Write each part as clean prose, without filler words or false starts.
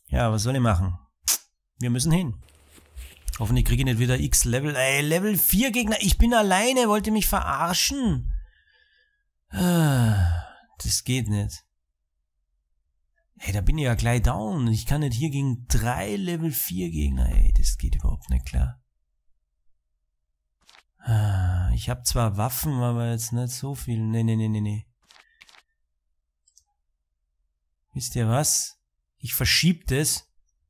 Ja, was soll ich machen? Wir müssen hin. Hoffentlich kriege ich nicht wieder X-Level. Ey, Level 4 Gegner. Ich bin alleine. Wollt ihr mich verarschen? Das geht nicht. Ey, da bin ich ja gleich down. Ich kann nicht hier gegen 3 Level 4 Gegner. Ey, das geht überhaupt nicht klar. Ich habe zwar Waffen, aber jetzt nicht so viel. Nee. Wisst ihr was? Ich verschieb das.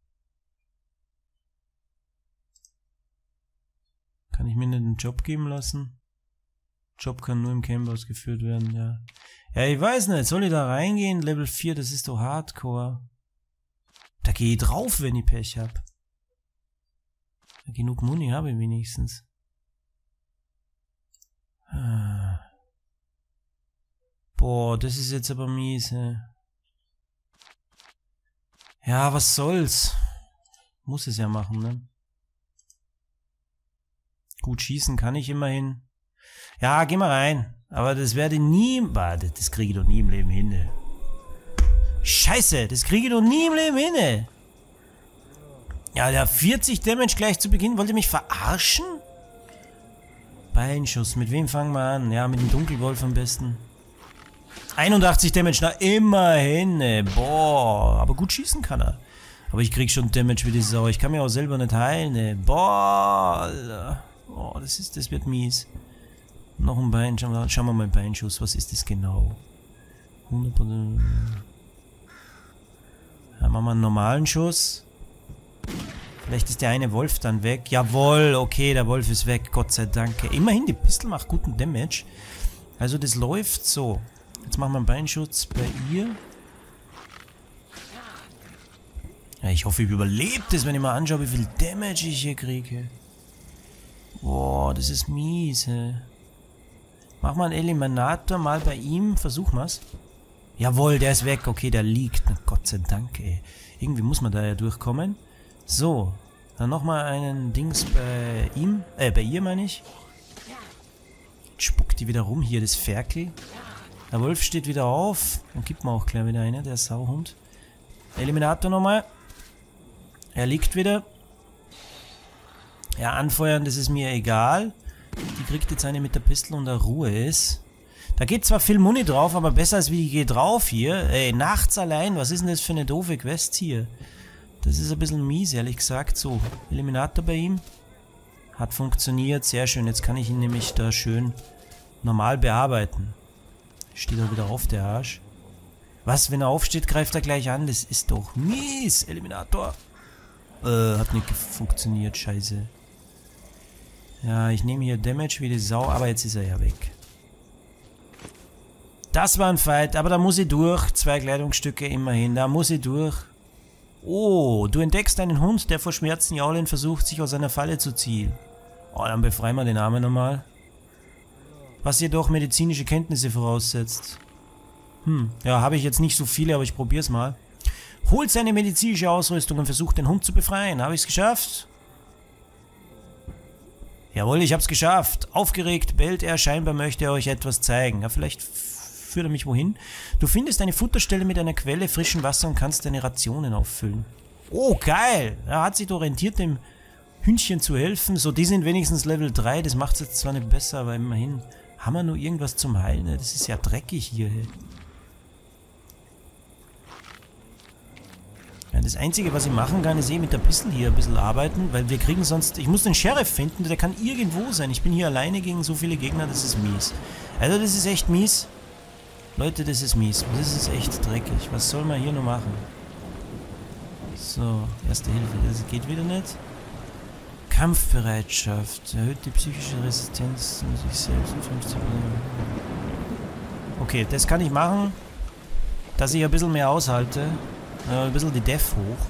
Kann ich mir nicht einen Job geben lassen? Job kann nur im Camp ausgeführt werden, ja. Ja, ich weiß nicht. Soll ich da reingehen? Level 4, das ist doch Hardcore. Da gehe ich drauf, wenn ich Pech hab. Ja, genug Muni habe ich wenigstens. Boah, das ist jetzt aber mies, hä? Ja, was soll's? Muss es ja machen, ne? Gut, schießen kann ich immerhin. Ja, geh mal rein. Aber das werde nie... Warte, das kriege ich doch nie im Leben hin, ne? Scheiße, das kriege ich doch nie im Leben hin, ne? Ja, der 40 Damage gleich zu Beginn. Wollt ihr mich verarschen? Beinschuss. Mit wem fangen wir an? Ja, mit dem Dunkelwolf am besten. 81 Damage, na immerhin, ne? Boah, aber gut schießen kann er. Aber ich krieg schon Damage wie die Sau. Ich kann mir auch selber nicht heilen, ne? Boah, Alter. Oh, das wird mies. Noch ein Bein, schauen wir mal Beinschuss. Was ist das genau? 100%. Ja, machen wir einen normalen Schuss. Vielleicht ist der eine Wolf dann weg. Jawohl, okay, der Wolf ist weg. Gott sei Dank. Immerhin, die Pistole macht guten Damage. Also das läuft so. Jetzt machen wir einen Beinschutz bei ihr. Ja, ich hoffe, ich überlebe das, wenn ich mal anschaue, wie viel Damage ich hier kriege. Boah, das ist mies, hä. Mach mal einen Eliminator mal bei ihm. Versuch mal's. Jawohl, der ist weg. Okay, der liegt. Na, Gott sei Dank, ey. Irgendwie muss man da ja durchkommen. So. Dann nochmal einen Dings bei ihm. Bei ihr meine ich. Jetzt spuckt die wieder rum hier, das Ferkel. Der Wolf steht wieder auf. Und gibt mir auch gleich wieder eine, der Sauhund. Eliminator nochmal. Er liegt wieder. Ja, anfeuern, das ist mir egal. Die kriegt jetzt eine mit der Pistole und der Ruhe ist. Da geht zwar viel Muni drauf, aber besser als wie die geht drauf hier. Ey, nachts allein, was ist denn das für eine doofe Quest hier? Das ist ein bisschen mies, ehrlich gesagt. So, Eliminator bei ihm. Hat funktioniert, sehr schön. Jetzt kann ich ihn nämlich da schön normal bearbeiten. Steht er wieder auf, der Arsch. Was, wenn er aufsteht, greift er gleich an? Das ist doch mies, Eliminator. Hat nicht funktioniert, scheiße. Ja, ich nehme hier Damage wie die Sau, aber jetzt ist er ja weg. Das war ein Fight, aber da muss ich durch. 2 Kleidungsstücke immerhin, da muss ich durch. Oh, du entdeckst einen Hund, der vor Schmerzen jaulend versucht, sich aus einer Falle zu ziehen. Oh, dann befreien wir den Armen nochmal. Was jedoch medizinische Kenntnisse voraussetzt. Ja, habe ich jetzt nicht so viele, aber ich probiere es mal. Holt seine medizinische Ausrüstung und versucht den Hund zu befreien. Habe ich es geschafft? Jawohl, ich hab's geschafft. Aufgeregt bellt er, scheinbar möchte er euch etwas zeigen. Ja, vielleicht führt er mich wohin. Du findest eine Futterstelle mit einer Quelle frischen Wasser und kannst deine Rationen auffüllen. Oh, geil! Er hat sich orientiert, dem Hündchen zu helfen. So, die sind wenigstens Level 3. Das macht's jetzt zwar nicht besser, aber immerhin. Haben wir nur irgendwas zum Heilen? Das ist ja dreckig hier. Ja, das Einzige, was ich machen kann, ist mit der Pistole hier ein bisschen arbeiten, weil wir kriegen sonst... Ich muss den Sheriff finden, der kann irgendwo sein. Ich bin hier alleine gegen so viele Gegner, das ist mies. Also das ist echt mies. Leute, das ist mies. Das ist echt dreckig. Was soll man hier nur machen? So, erste Hilfe. Das geht wieder nicht. Kampfbereitschaft. Erhöht die psychische Resistenz um sich selbst um 50%. Okay, das kann ich machen, dass ich ein bisschen mehr aushalte. Ein bisschen die Def hoch.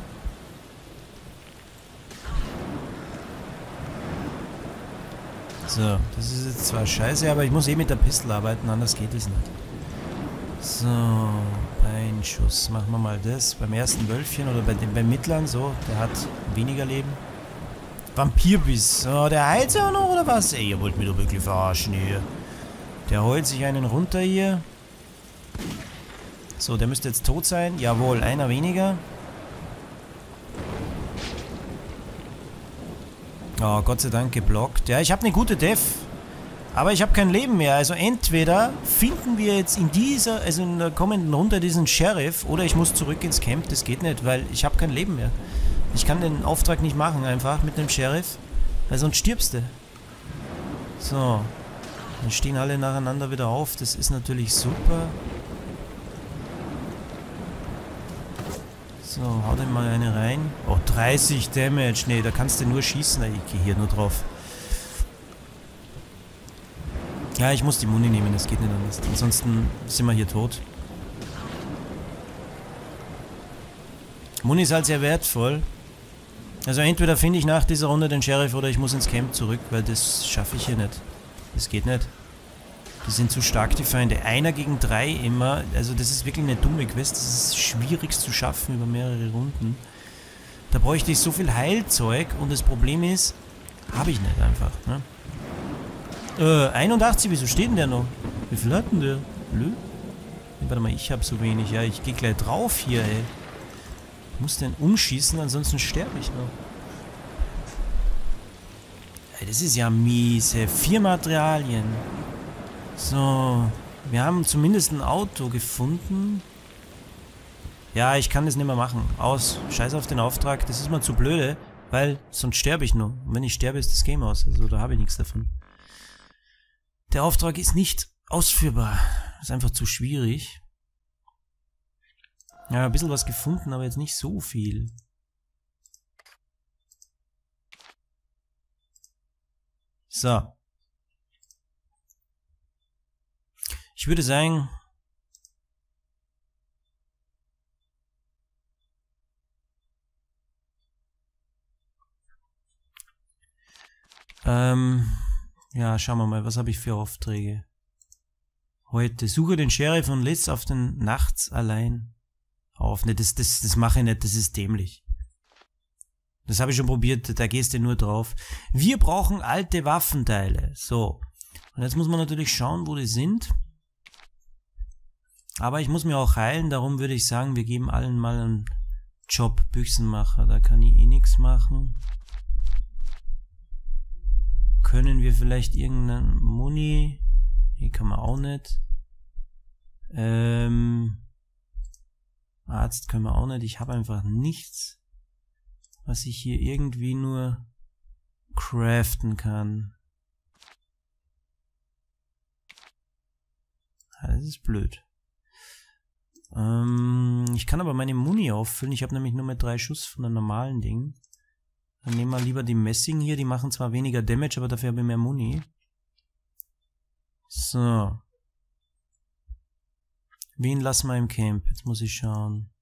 So, das ist jetzt zwar scheiße, aber ich muss mit der Pistole arbeiten, anders geht es nicht. So, Beinschuss. Machen wir mal das. Beim ersten Wölfchen oder beim Mittleren, so, der hat weniger Leben. Vampirbiss. Oh, der heilt ja auch noch, oder was? Ey, ihr wollt mich doch wirklich verarschen hier. Der heult sich einen runter hier. So, der müsste jetzt tot sein. Jawohl, einer weniger. Oh, Gott sei Dank geblockt. Ja, ich habe eine gute Def. Aber ich habe kein Leben mehr. Also entweder finden wir jetzt in dieser, also in der kommenden Runde diesen Sheriff, oder ich muss zurück ins Camp. Das geht nicht, weil ich habe kein Leben mehr. Ich kann den Auftrag nicht machen einfach mit dem Sheriff, weil sonst stirbst du. So. Dann stehen alle nacheinander wieder auf. Das ist natürlich super. So, hau dir mal eine rein. Oh, 30 Damage. Nee, da kannst du nur schießen. Ich gehe hier nur drauf. Ja, ich muss die Muni nehmen, das geht nicht anders. Ansonsten sind wir hier tot. Muni ist halt sehr wertvoll. Also entweder finde ich nach dieser Runde den Sheriff oder ich muss ins Camp zurück, weil das schaffe ich hier nicht. Das geht nicht. Die sind zu stark, die Feinde. 1 gegen 3 immer. Also das ist wirklich eine dumme Quest. Das ist schwierig zu schaffen über mehrere Runden. Da bräuchte ich so viel Heilzeug und das Problem ist, habe ich nicht einfach. Ne? 81, wieso steht denn der noch? Wie viel hat denn der? Blöd. Warte mal, ich habe so wenig. Ja, ich gehe gleich drauf hier, ey. Ich muss den umschießen, ansonsten sterbe ich noch. Ey, das ist ja mies, ey. 4 Materialien. So. Wir haben zumindest ein Auto gefunden. Ja, ich kann das nicht mehr machen. Aus. Scheiß auf den Auftrag. Das ist mir zu blöde, weil sonst sterbe ich nur. Und wenn ich sterbe, ist das Game aus. Also da habe ich nichts davon. Der Auftrag ist nicht ausführbar. Ist einfach zu schwierig. Ja, ein bisschen was gefunden, aber jetzt nicht so viel. So. Ich würde sagen... ja, schauen wir mal, was habe ich für Aufträge? Heute. Suche den Sheriff und lädst auf den nachts allein auf. Ne, das mache ich nicht, das ist dämlich. Das habe ich schon probiert, da gehst du nur drauf. Wir brauchen alte Waffenteile. So. Und jetzt muss man natürlich schauen, wo die sind. Aber ich muss mir auch heilen, darum würde ich sagen, wir geben allen mal einen Job. Büchsenmacher, da kann ich eh nichts machen. Können wir vielleicht irgendeinen Muni? Hier kann man auch nicht. Arzt können wir auch nicht. Ich habe einfach nichts, was ich hier irgendwie nur craften kann. Ja, das ist blöd. Ich kann aber meine Muni auffüllen. Ich habe nämlich nur mit 3 Schuss von einem normalen Ding. Dann nehmen wir lieber die Messing hier. Die machen zwar weniger Damage, aber dafür habe ich mehr Muni. So. Wen lassen wir im Camp? Jetzt muss ich schauen.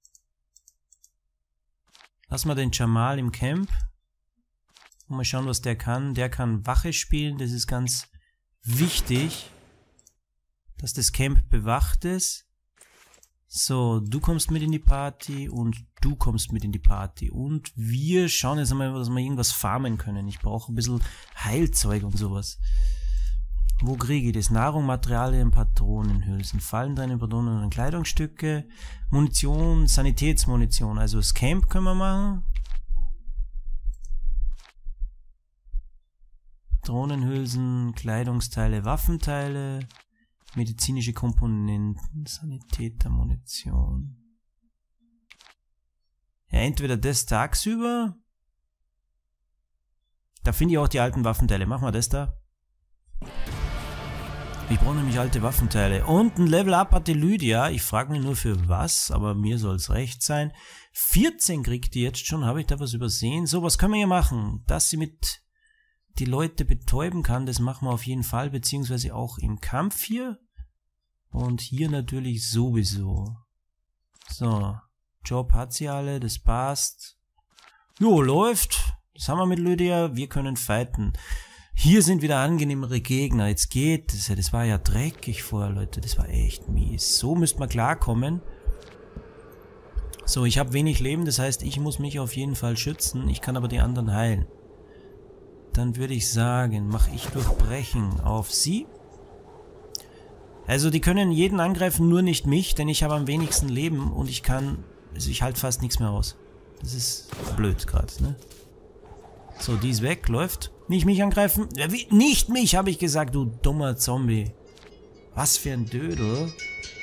Lassen wir den Jamal im Camp. Und mal schauen, was der kann. Der kann Wache spielen. Das ist ganz wichtig, dass das Camp bewacht ist. So, du kommst mit in die Party und du kommst mit in die Party. Und wir schauen jetzt einmal, dass wir irgendwas farmen können. Ich brauche ein bisschen Heilzeug und sowas. Wo kriege ich das? Nahrung, Materialien, Patronenhülsen, Fallen, Patronen und Kleidungsstücke, Munition, Sanitätsmunition. Also das Camp können wir machen. Patronenhülsen, Kleidungsteile, Waffenteile, medizinische Komponenten, Sanitätermunition. Ja, entweder das tagsüber. Da finde ich auch die alten Waffenteile. Machen wir das da. Ich brauche nämlich alte Waffenteile. Und ein Level-Up hat die Lydia. Ich frage mich nur für was, aber mir soll es recht sein. 14 kriegt die jetzt schon. Habe ich da was übersehen? So, was können wir hier machen? Dass sie mit die Leute betäuben kann, das machen wir auf jeden Fall. Beziehungsweise auch im Kampf hier. Und hier natürlich sowieso. So. Job hat sie alle. Das passt. Jo, läuft. Das haben wir mit Lydia. Wir können fighten. Hier sind wieder angenehmere Gegner. Jetzt geht es. Das war ja dreckig vorher, Leute. Das war echt mies. So müsste man klarkommen. So, ich habe wenig Leben. Das heißt, ich muss mich auf jeden Fall schützen. Ich kann aber die anderen heilen. Dann würde ich sagen, mache ich Durchbrechen auf sie. Also die können jeden angreifen, nur nicht mich. Denn ich habe am wenigsten Leben und ich kann... Also ich halte fast nichts mehr aus. Das ist blöd gerade, ne? So, die ist weg, läuft. Nicht mich angreifen. Ja, wie? Nicht mich, habe ich gesagt, du dummer Zombie. Was für ein Dödel.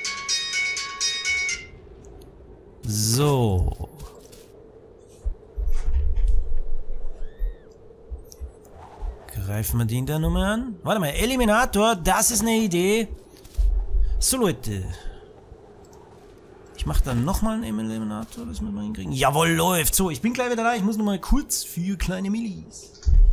So. Greifen wir den da nochmal an. Warte mal, Eliminator, das ist eine Idee. So, Leute. Ich mache dann nochmal einen Eliminator, das müssen wir hinkriegen. Jawohl, läuft. So, ich bin gleich wieder da. Ich muss nochmal kurz für kleine Millis.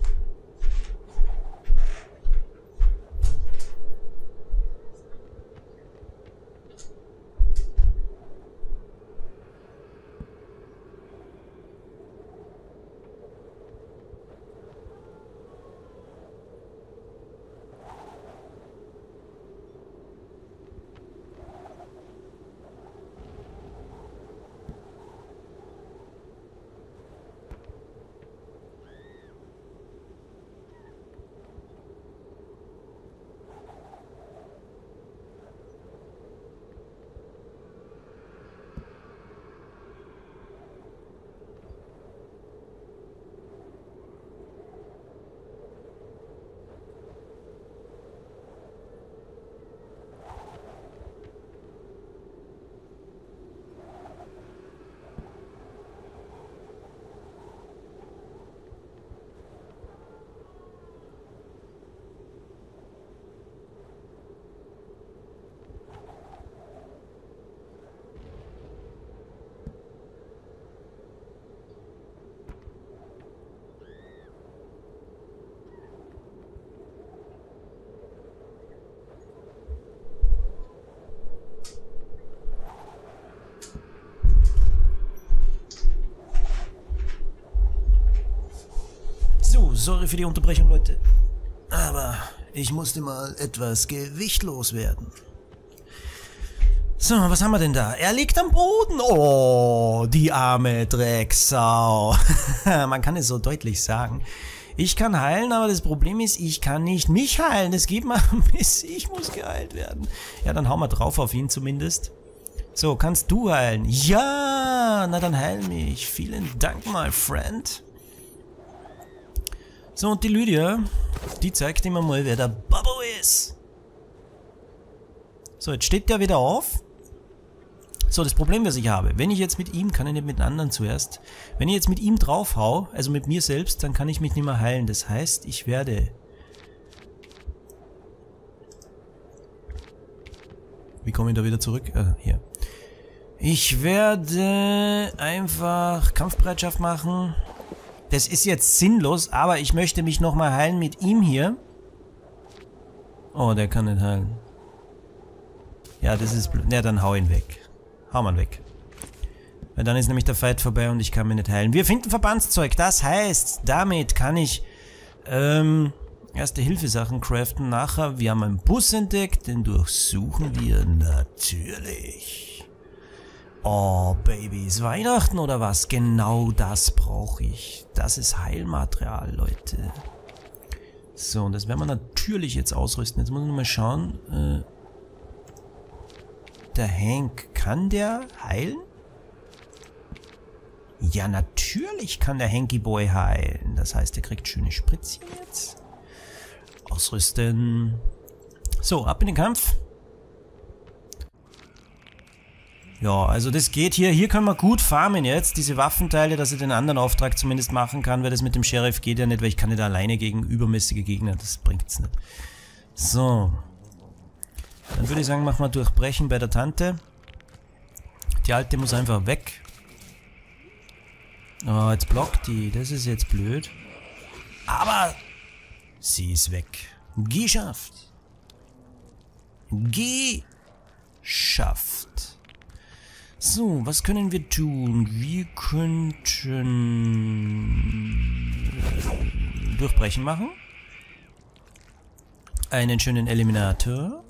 Sorry für die Unterbrechung, Leute. Aber ich musste mal etwas gewichtlos werden. So, was haben wir denn da? Er liegt am Boden. Oh, die arme Drecksau. Man kann es so deutlich sagen. Ich kann heilen, aber das Problem ist, ich kann nicht mich heilen. Es geht mal bis ich muss geheilt werden. Ja, dann hauen wir drauf auf ihn zumindest. So, kannst du heilen? Ja, na dann heil mich. Vielen Dank, my friend. So, und die Lydia, die zeigt immer mal, wer der Babbo ist. So, jetzt steht der wieder auf. So, das Problem, was ich habe, wenn ich jetzt mit ihm, kann ich nicht mit den anderen zuerst, wenn ich jetzt mit ihm drauf hau, also mit mir selbst, dann kann ich mich nicht mehr heilen. Das heißt, ich werde... Wie komme ich da wieder zurück? Hier. Ich werde einfach Kampfbereitschaft machen. Das ist jetzt sinnlos, aber ich möchte mich nochmal heilen mit ihm hier. Oh, der kann nicht heilen. Ja, das ist blöd. Ja, dann hau ihn weg. Hau mal weg. Weil dann ist nämlich der Fight vorbei und ich kann mich nicht heilen. Wir finden Verbandszeug. Das heißt, damit kann ich Erste-Hilfe-Sachen craften. Nachher, wir haben einen Bus entdeckt, den durchsuchen wir natürlich. Oh, Baby, ist Weihnachten oder was? Genau das brauche ich. Das ist Heilmaterial, Leute. So, und das werden wir natürlich jetzt ausrüsten. Jetzt muss ich mal schauen. Der Hank, kann der heilen? Ja, natürlich kann der Hanky Boy heilen. Das heißt, er kriegt schöne Spritzen jetzt. Ausrüsten. So, ab in den Kampf. Ja, also das geht hier. Hier können wir gut farmen jetzt. Diese Waffenteile, dass ich den anderen Auftrag zumindest machen kann, weil das mit dem Sheriff geht ja nicht, weil ich kann nicht alleine gegen übermäßige Gegner. Das bringt's nicht. So. Dann würde ich sagen, machen wir Durchbrechen bei der Tante. Die Alte muss einfach weg. Oh, jetzt blockt die. Das ist jetzt blöd. Aber sie ist weg. Geschafft. Geschafft. So, was können wir tun? Wir könnten Durchbrechen machen. Einen schönen Eliminator.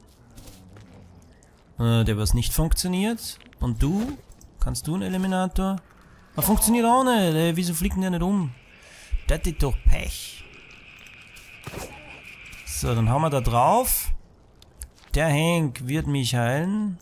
Der was nicht funktioniert. Und du? Kannst du einen Eliminator? Aber funktioniert auch nicht. Wieso fliegt denn der nicht um? Das ist doch Pech. So, dann hauen wir da drauf. Der Hank wird mich heilen.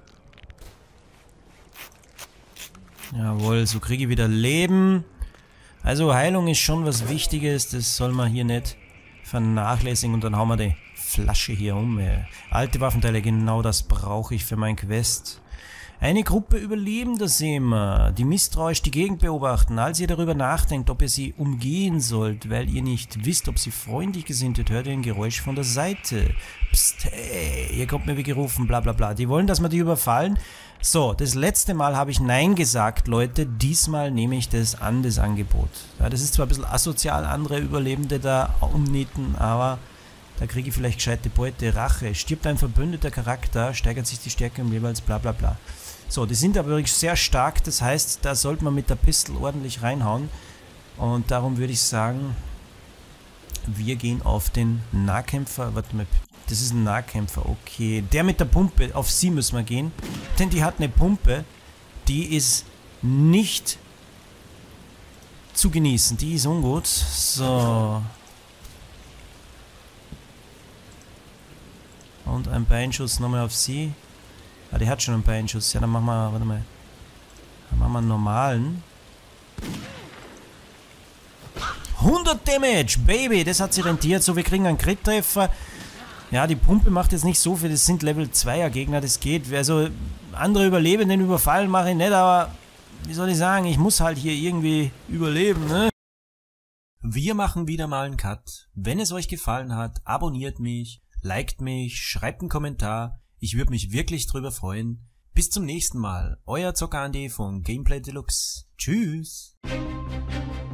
Jawohl, so kriege ich wieder Leben. Also Heilung ist schon was Wichtiges, das soll man hier nicht vernachlässigen. Und dann hauen wir die Flasche hier um. Alte Waffenteile, genau das brauche ich für mein Quest. Eine Gruppe Überlebender sehen wir, die misstrauisch die Gegend beobachten. Als ihr darüber nachdenkt, ob ihr sie umgehen sollt, weil ihr nicht wisst, ob sie freundlich gesinnt sind, hört ihr ein Geräusch von der Seite. Psst, hey, hier kommt mir wie gerufen, bla bla bla. Die wollen, dass wir die überfallen. So, das letzte Mal habe ich Nein gesagt, Leute. Diesmal nehme ich das an, das Angebot. Ja, das ist zwar ein bisschen asozial, andere Überlebende da umnieten, aber da kriege ich vielleicht gescheite Beute. Rache. Stirbt ein verbündeter Charakter, steigert sich die Stärke um jeweils bla bla bla. So, die sind aber wirklich sehr stark, das heißt, da sollte man mit der Pistole ordentlich reinhauen. Und darum würde ich sagen, wir gehen auf den Nahkämpfer. Warte mal, das ist ein Nahkämpfer, okay. Der mit der Pumpe, auf sie müssen wir gehen. Denn die hat eine Pumpe, die ist nicht zu genießen, die ist ungut. So. Und ein Beinschuss nochmal auf sie. Ah, die hat schon einen Beinschuss. Ja, dann machen wir, warte mal. Dann machen wir einen normalen. 100 Damage, Baby, das hat sich rentiert. So, wir kriegen einen Crit-Treffer. Ja, die Pumpe macht jetzt nicht so viel. Das sind Level 2er Gegner, das geht. Also, andere Überlebenden überfallen mache ich nicht, aber wie soll ich sagen, ich muss halt hier irgendwie überleben, ne? Wir machen wieder mal einen Cut. Wenn es euch gefallen hat, abonniert mich, liked mich, schreibt einen Kommentar. Ich würde mich wirklich drüber freuen. Bis zum nächsten Mal. Euer Zocker Andi von Gameplay Deluxe. Tschüss.